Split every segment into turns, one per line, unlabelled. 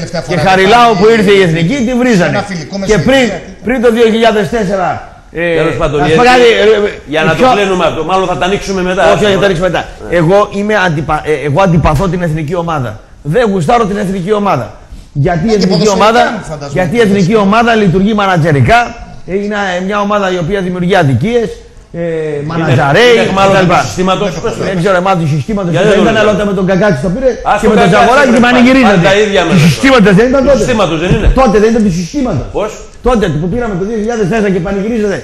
τελευταία φορά.
Και Χαριλάου που ήρθε η εθνική τη βρίζανε. Και πριν το 2004.
Τέλος πάντων, για να το κλείνουμε αυτό, μάλλον θα τα ανοίξουμε μετά.
Όχι, θα τα ανοίξουμε μετά. Εγώ αντιπαθώ την εθνική ομάδα. Δεν γουστάρω την εθνική ομάδα. Γιατί η εθνική ομάδα λειτουργεί μανατζερικά. Είναι μια ομάδα η οποία δημιουργεί αδικίες. Μανατζαρέι, δεν ξέρω, εμάς του συστήματος δεν ήταν, αλλά όταν με τον Κακάκη το πήρε και με τον Τζαγοράκη την πανηγυρίζατε. Του συστήματος δεν ήταν τότε. Τότε δεν ήταν του συστήματος.
Πώς?
Τότε που πήραμε το 2004 και πανηγυρίζατε.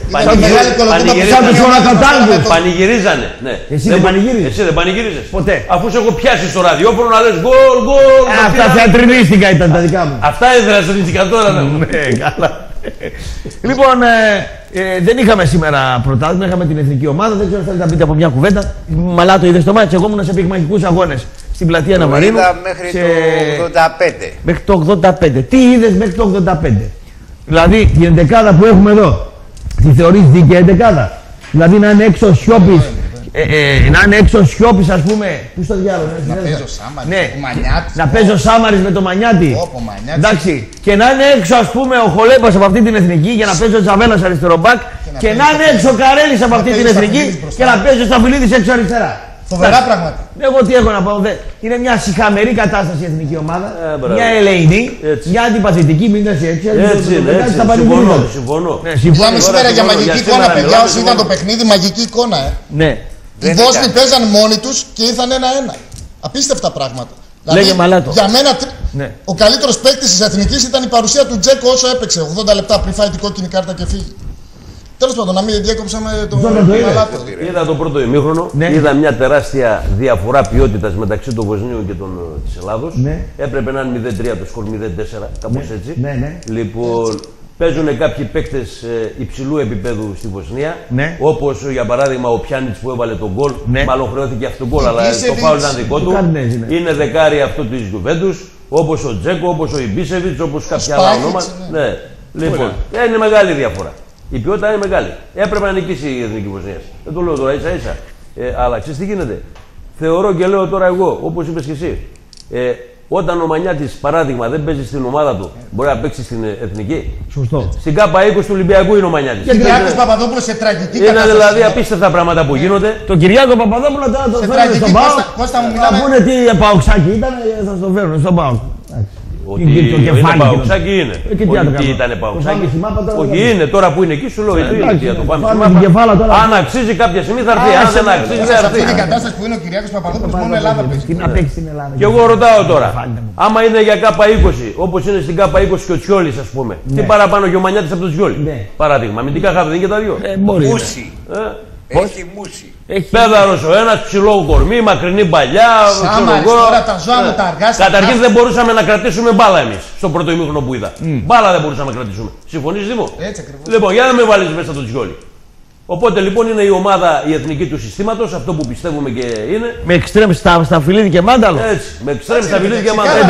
Πανηγυρίζανε.
Εσύ δεν πανηγύριζες?
Εσύ δεν πανηγύριζες?
Ποτέ.
Αφού σε έχω πιάσει στο ραδιόφωνο να λες γκολ, γκολ.
Αυτά θεατρινίστικα ήταν τα δικά μου.
Αυτά έδρασαν τώρα.
Ναι, καλά. Λοιπόν, δεν είχαμε σήμερα πρωτάθλημα, είχαμε την εθνική ομάδα. Δεν ξέρω αν θέλετε να πείτε από μια κουβέντα. Μαλά το είδες το μάτσο. Εγώ ήμουν σε πυγμαχικούς αγώνες στην πλατεία Ναμαρίνου.
Μέχρι το 85.
Μέχρι το 85. Τι είδες μέχρι το 85? Δηλαδή την εντεκάδα που έχουμε εδώ, τη θεωρείς δίκαια εντεκάδα? Δηλαδή να είναι έξω ο Σιώπης, να είναι έξω ο Σιώπης, ας πούμε. Πού στο διάλογο,
να παίζει ο Σάμαρης,
ναι.
ο Μανιάτης.
Να παίζει ο Σάμαρης με το Μανιάτη. Εντάξει. Και να είναι έξω, ας πούμε, ο Χολέμπας από αυτή την εθνική για να παίζει ο Τζαβέλας αριστερό μπακ. Και να είναι έξω ο Καρέλης από αυτή την εθνική και να παίζει ο Σταφυλίδης έξω αριστερά.
Φοβερά πράγματα.
Εγώ τι έχω να πω, είναι μια συχαμερή κατάσταση η εθνική ομάδα. Μια ελεηνή, μια αντιπαθητική, μην είναι έτσι.
Συμφωνώ.
Μιλάμε σήμερα για μαγική εικόνα, παιδιά. Όσοι ήταν το παιχνίδι, μαγική εικόνα.
Ναι.
Οι Βόσνοι παίζαν μόνοι τους και ήρθαν 1-1. Απίστευτα πράγματα.
Λέγε μαλάτο.
Για μένα ο καλύτερος παίκτης της εθνικής ήταν η παρουσία του Τζέκο όσο έπαιξε. 80 λεπτά πριν φάει την κόκκινη κάρτα και φύγει. Τέλος πάντων, να μην διέκοψαμε το μαλάτο.
Είδα το πρώτο ημίχρονο, είδα μια τεράστια διαφορά ποιότητας μεταξύ των Βοσνίων και της Ελλάδος. Έπρεπε να είναι 0-3 το σκορ, 0-4, κάπως έτσι. Λοιπόν, παίζουν κάποιοι παίκτες υψηλού επίπεδου στη Βοσνία. Όπως για παράδειγμα ο Πιάνιτς που έβαλε τον γκολ. Μάλλον χρεώθηκε αυτό το γκολ, αλλά το φάουλ ήταν δικό του. Είναι δεκάρι αυτό της Γιουβέντους. Όπως ο Τζέκο, όπως ο Ιμπίσεβιτς, όπως κάποια άλλα ονόματα. Λοιπόν, είναι μεγάλη διαφορά. Η ποιότητα είναι μεγάλη. Έπρεπε να νικήσει η εθνική Βοσνία. Δεν το λέω τώρα ίσα ίσα. Αλλά ξέρεις τι γίνεται. Θεωρώ και λέω τώρα εγώ, όπως είπες και εσύ. Όταν ο Μανιάτης, παράδειγμα, δεν παίζει στην ομάδα του, μπορεί να παίξει στην εθνική.
Σωστό.
Στην ΚΑΠΑ 20 του Ολυμπιακού είναι ο Μανιάτης.
Και ο Κυριάκος Παπαδόπουλος σε τραγική
κατάσταση. Είναι δηλαδή απίστευτα πράγματα που γίνονται.
Τον Κυριάκο Παπαδόπουλο τώρα τον φέρνουν στον ΠΑΟΚ. Θα πούνε τι παοξάκι ήταν, θα τον φέρουν στον ΠΑΟΚ.
Ότι είναι παοξάκι είναι. Ότι ήταν παοξάκι. Όχι είναι τώρα που είναι εκεί σου λέω. Γιατί το πάμε αν αξίζει κάποια στιγμή θα έρθει. Αν δεν αξίζει δεν
έρθει. Αυτή η κατάσταση που είναι ο Κυριάκος Παπαδόπουλος μόνο Ελλάδα παίζει.
Τι να παίξει στην Ελλάδα.
Και εγώ ρωτάω τώρα. Άμα είναι για ΚΑΠΑ 20 όπως είναι στην ΚΑΠΑ 20 και ο Τσιόλης ας πούμε. Τι παραπάνω και ο Μανιάτης από τον Τσιόλη. Παράδειγμα. Αμυντικά χάφη δεν είναι και τα δύο.
Μούση. Έχει μούση.
Πέδαρος ο ένας, ψηλό κορμί, μακρινή παλιά.
Τώρα τα ζώα μου τα αργάσια.
Καταρχήν δεν μπορούσαμε να κρατήσουμε μπάλα εμείς στο πρώτο ημίχρονο που είδα. Μπάλα δεν μπορούσαμε να κρατήσουμε. Συμφωνείς Δήμο?
Έτσι ακριβώς.
Λοιπόν, για να με βάλεις μέσα τον Τσιόλη. Οπότε λοιπόν είναι η ομάδα η εθνική του συστήματος, αυτό που πιστεύουμε και είναι.
Με εξτρέμ στα Φιλίδη και Μάνταλο.
Έτσι, με εξτρέμ στα Φιλίδη και Μάνταλο.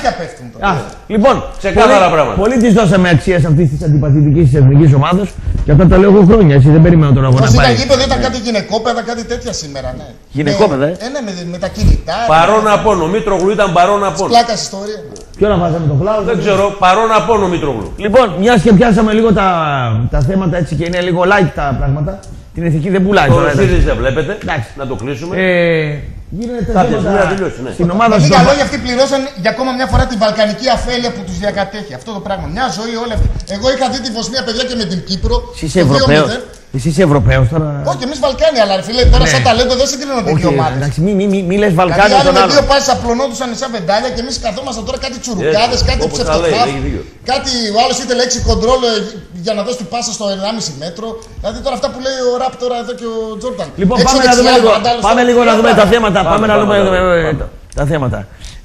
Λοιπόν,
ξεκάθαρα πράγματα.
Πολύ τη δώσαμε αξία σε αυτή τη αντιπαθητική τη εθνική ομάδα και αυτά τα λέω εγώ χρόνια. Έτσι δεν περιμένω τον αγώνα.
Ήταν γήπεδο, ήταν κάτι γυναικόπαιδα, κάτι τέτοια σήμερα. Ναι.
Γυναικόπαιδα,
με τα κινητά.
Παρόν απόνο. Μήτρογλου ήταν παρόν απόνο.
Πλάκα ιστορία.
Ποιο να βάζαμε το φλάου.
Δεν ξέρω, παρόν απόνο Μήτρογλου.
Λοιπόν, μια και πιάσαμε λίγο τα θέματα έτσι και είναι λίγο light τα πράγματα. Την εθνική δεν πουλάει τώρα.
Το Σίδης δεν βλέπετε. Να το κλείσουμε.
Γίνεται
κάποια στιγμή να τελειώσει.
Στην ομάδα
σου. Λίγα λόγια αυτοί πληρώσαν για ακόμα μια φορά τη βαλκανική αφέλεια που τους διακατέχει. Αυτό το πράγμα. Μια ζωή όλη αυτή. Εγώ είχα δει τη Βοσνία παιδιά και με την Κύπρο.
Εσύ Εσύ είσαι Ευρωπαίος τώρα.
Όχι, εμείς Βαλκάνοι, αλλά φίλε, τώρα σαν ταλέντο δεν συγκρίνονται οι δύο ομάδες.
Εντάξει, μη λες Βαλκάνοι.
Δηλαδή, άλλοι με δύο πάσεις απλωνόντουσαν σαν βεντάλια και εμείς καθόμασταν τώρα κάτι τσουρουκάδες, κάτι ψευτοχάφ. Κάτι ο άλλος ήθελε 6 κοντρόλ για να δώσει την πάσα στο 1,5 μέτρο. Δηλαδή τώρα αυτά που λέει ο Ραπ τώρα εδώ και ο Τζόρνταν.
Λοιπόν, πάμε λίγο να δούμε τα θέματα. Πάμε να δούμε τα θέματα.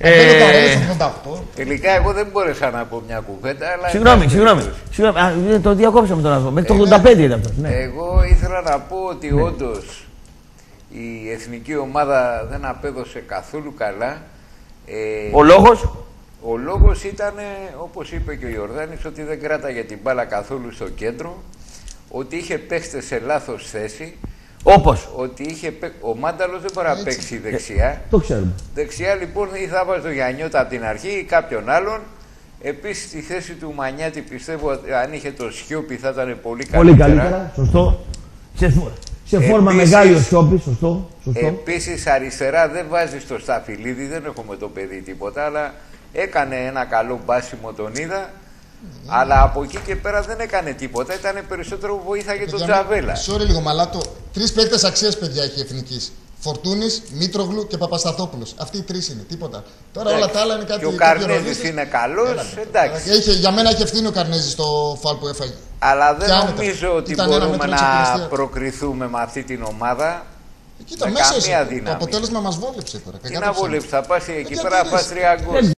Τελικά εγώ δεν μπόρεσα να πω μια κουβέντα.
Συγγνώμη. Το διακόψαμε τον άνθρωπο. Μέχρι το 85 ήταν αυτό.
Εγώ ήθελα να πω ότι όντως η εθνική ομάδα δεν απέδωσε καθόλου καλά.
Ο λόγος?
Ο λόγος ήταν, όπως είπε και ο Ιορδάνης, ότι δεν κράταγε την μπάλα καθόλου στο κέντρο, ότι είχε παίχτες σε λάθος θέση.
Όπως?
Ότι ο Μάνταλος δεν μπορεί να παίξει δεξιά.
Το ξέρουμε.
Δεξιά λοιπόν ή θα βάζει το Γιαννιώτα από την αρχή ή κάποιον άλλον Επίσης στη θέση του Μανιάτη πιστεύω ότι αν είχε το Σιώπη θα ήταν πολύ καλύτερα.
Πολύ καλύτερα, σωστό. Σε φόρμα μεγάλη ο Σιώπης, σωστό.
Επίσης αριστερά δεν βάζει στο Σταφυλίδη, δεν έχουμε το παιδί τίποτα, αλλά έκανε ένα καλό μπάσιμο, τον είδα. Αλλά από εκεί και πέρα δεν έκανε τίποτα, ήταν περισσότερο βοήθεια για τον Τζαβέλα.
Sorry λίγο μαλάτο. 3 παίκτες αξίες, παιδιά, έχει η Εθνικής. Φορτούνης, Μήτρογλου και Παπασταθόπουλος. Αυτοί οι 3 είναι, τίποτα. Τώρα όλα τα άλλα είναι κάτι.
Και ο Καρνέζης είναι καλός, εντάξει.
Για μένα έχει ευθύνη ο Καρνέζης στο φάουλ που έφαγε.
Αλλά δεν νομίζω ότι μπορούμε να προκριθούμε με αυτή την ομάδα.
Κοίτα, μέσα το αποτέλεσμα μας βόλεψε τώρα.
Τι να βόλεψε, θα πας εκεί πέρα, θα πας 3 γκολ.